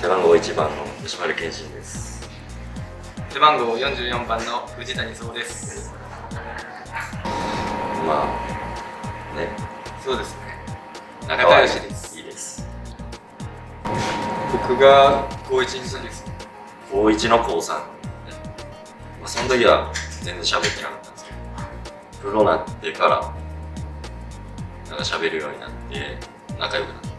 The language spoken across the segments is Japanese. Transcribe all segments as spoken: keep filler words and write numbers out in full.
背番号いちばんの吉丸健信です。 背番号よんじゅうよんばんの藤谷壮です。 まあね、 そうですね、仲良しです。 いいです。 僕が高いちの時です。 高いちの高さん、まあ、その時は全然喋ってなかったんですけど、プロになってからなんか喋るようになって仲良くなったんです。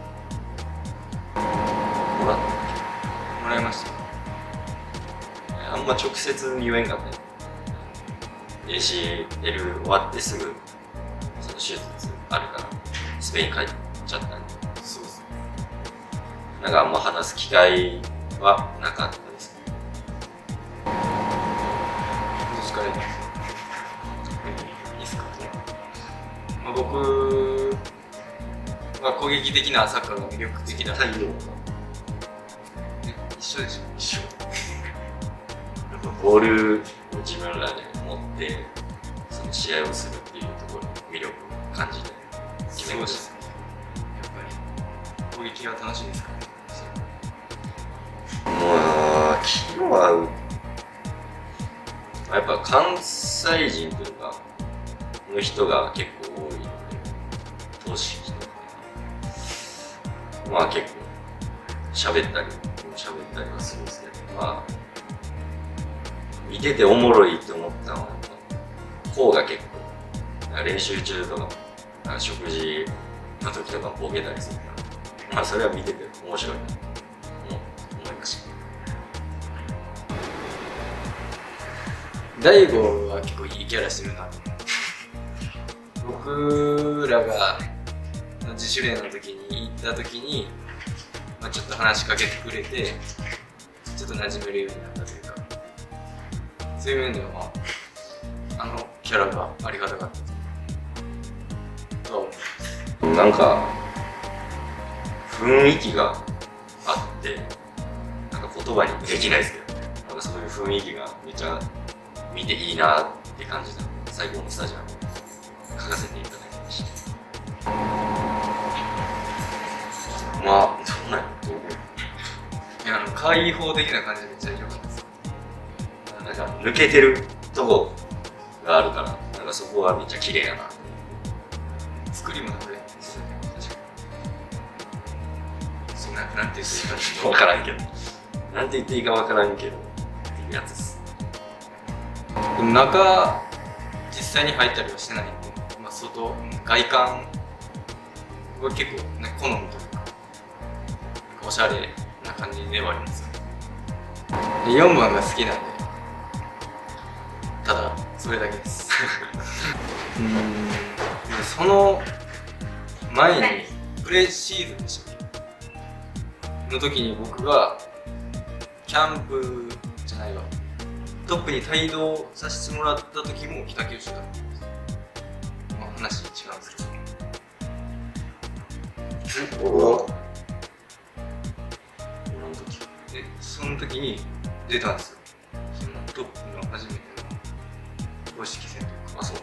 もらもらいました。 あんま直接言えんかった。 エーシーエル 終わってすぐその手術あるからスペイン帰っちゃったんで、 そうですね、 なんかあんま話す機会はなかったです。 どっちからいいですか？いいっすか？まあ、僕は攻撃的なサッカーが魅力的だ。 太陽が一緒でしょ。 一緒。ボールを自分らで持ってその試合をするっていうところに魅力を感じて決めました。 やっぱり攻撃は楽しいですかね。 もう気の合う、やっぱ関西人というかの人が結構多いので、投資人とかまあ結構喋ったり喋ったりはするんですけど、まあ見てておもろいって思ったのはこうが結構練習中とかなんか食事の時とかボケたりするから、まあそれは見てて面白いなと思いました。 大悟は結構いいキャラしてるなと思う。僕らが自主練の時に行った時に、まあ、ちょっと話しかけてくれてちょっと馴染めるようになったというか、そういう面では、まあ、あのキャラがありがたかったとは思う。 なんか雰囲気があってなんか言葉にできないですけど、なんかそういう雰囲気がめっちゃ見ていいなって感じたので、最高のスタジアムに書かせていただきました。まあどうなんやろう。 いや、あの開放的な感じでめっちゃ良かったです。 なんか抜けてるとこがあるから、なんかそこはめっちゃ綺麗やな。 作りもこれそんな、なんて言っていいかちょっと分からんけど、なんて言っていいか分からんけどっていうやつです。 でも中実際に入ったりはしてないんで、まあ、外外観は結構ね好みというかおしゃれな感じではありますよね。でよんばんが好きなんで、ただそれだけですうーん、でその前にプレシーズンでしたっけの時に僕がキャンプじゃないわトップに帯同させてもらった時も北九州だったんです。まあ話違うんですけど、 おお。 でその時に出たんですよ。そのトップの初めての公式戦というか。 あ、そう。 だ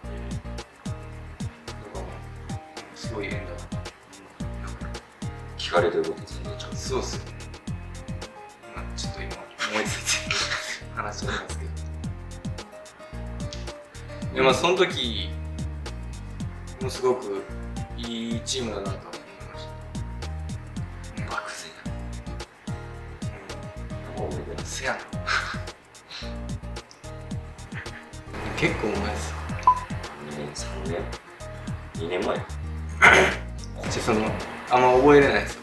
からすごい縁だな。 聞かれてること全然ちゃう。 そうっすよね。まあちょっと今思いついて話しちゃいますけど。でまあその時もすごくいいチームだなと思いました。 漠然や。 うん。せやな。結構前ですよ。 にねん、さんねん、にねんまえ。 じゃそのあんま覚えれないですよ。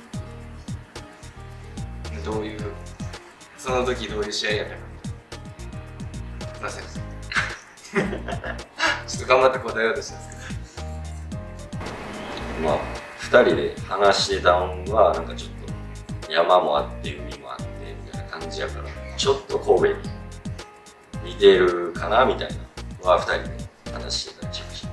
どういうその時どういう試合やったか。すいません。ちょっと頑張って答えようとしたんですけど。 まあふたりで話してたんはなんかちょっと山もあって海もあってみたいな感じやから、ちょっと神戸に似てるかなみたいなはふたりで話してたりしました。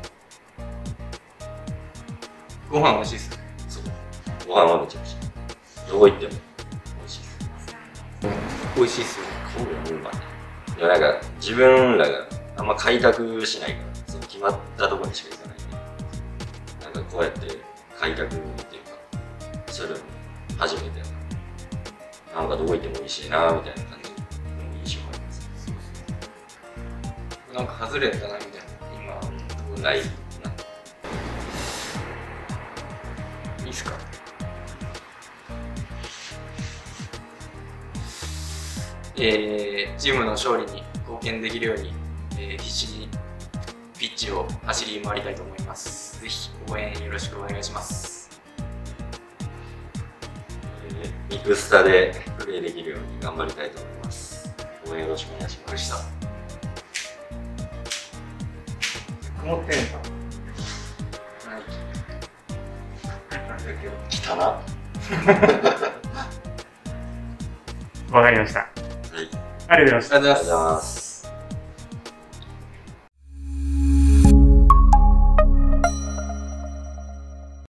ご飯美味しいっすね。 そう、ご飯はめちゃくちゃどこ行っても美味しいです。 美味しいっすよね。 神戸のうまい。いやなんか自分らがあんま開拓しないから、その決まったところにしか行かないんで、なんかこうやって開拓っていうかそういうの初めてやからなんかどこ行ってもいいしなみたいな感じの印象があります。 なんか外れたなみたいな今ないな。 いいっすか。えー、チームの勝利に貢献できるように、えー、必死にピッチを走り回りたいと思います。ぜひ応援よろしくお願いします。 えー、ミクスタでプレーできるように頑張りたいと思います。応援よろしくお願いしました。 曇ってんのか来たな。 わかりました。 はい。 ありがとうございました。 ありがとうございます。 ありがとうございます。